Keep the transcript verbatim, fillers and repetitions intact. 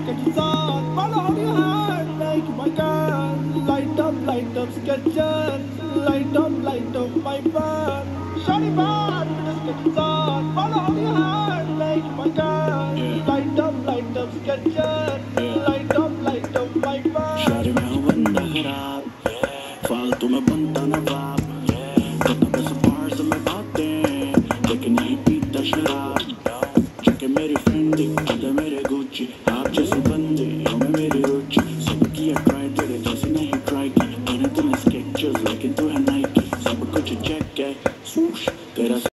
sketches on. Follow on your hand, make my gun. Light up, light up sketches. Light up, light up my fun. Shawty bad with the sketches on. Follow on your hand, make my gun. Light up, light up sketches. Light up, light up my fun. Shawty मैं हूँ बंदा खराब, फालतू में बनता ना बाप, करता बस बाहर से मैं बातें, लेकिन नहीं पीता शराब.